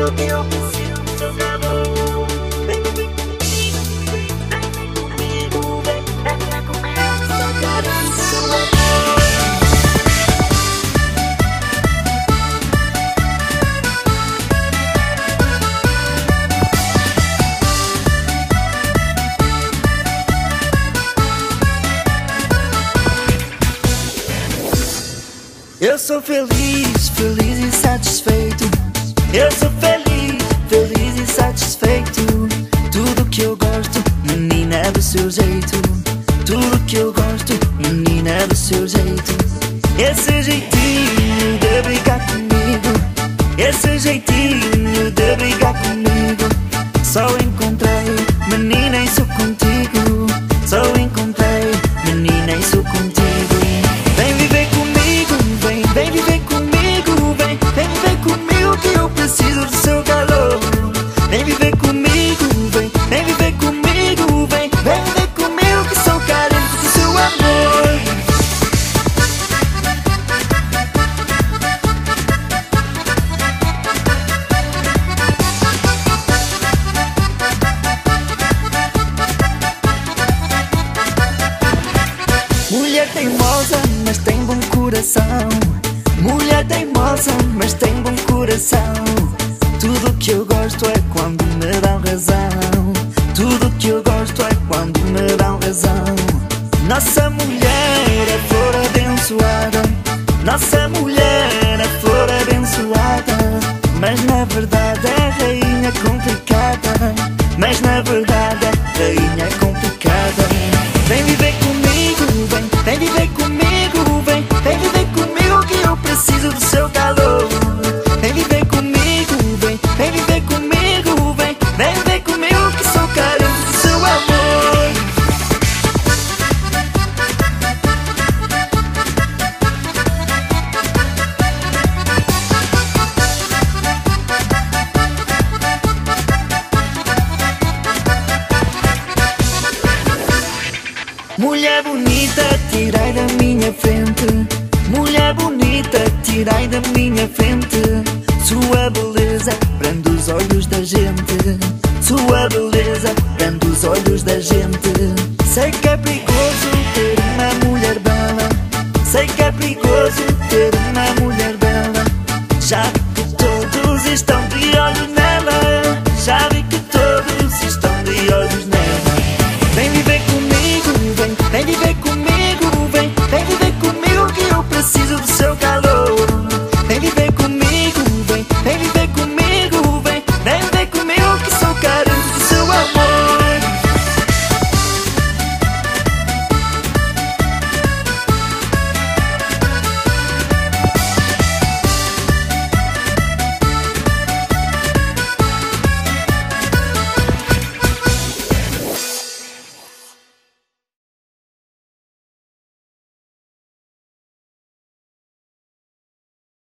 comigo que eu preciso do seu calor. Vem comigo, vem comigo, só quero o seu amor. Eu sou feliz, feliz e satisfeito. Eu sou feliz, feliz e satisfeito. Tudo que eu gosto, menina, é do seu jeito. Tudo que eu gosto, menina, é do seu jeito. Esse jeitinho de brincar comigo, esse jeitinho de brincar comigo. Só encontrei, menina, isso contigo. Só encontrei, menina, isso contigo. Vem viver comigo, vem viver comigo, vem viver comigo que eu preciso do seu calor. Vem viver comigo, vem viver comigo, vem viver comigo que sou carente do seu amor. Mulher teimosa, mas tem bom coração. Mulher teimosa, mas tem bom coração. Tudo que eu gosto é quando me dão razão. Tudo que eu gosto é quando me dão razão. Nossa mulher é flor abençoada. Nossa mulher é flor abençoada. Mas na verdade é rainha complicada. Mas na verdade é rainha complicada. Vem viver comigo, vem viver comigo, vem viver comigo que eu preciso do seu calor. Vem viver comigo, vem viver comigo, vem viver comigo que sou carente do seu amor. Mulher bonita, tirai da minha frente. Mulher bonita, tirai da minha frente. Sua beleza prende os olhos da gente. Sua beleza prende os olhos da gente. Sei que é perigoso ter uma mulher bela. Sei que é perigoso ter uma mulher bela. Já vi que todos estão de olhos nela. Já vi que todos estão de olhos nela. Vem viver comigo, vem viver comigo, vem viver comigo que eu preciso do seu calor.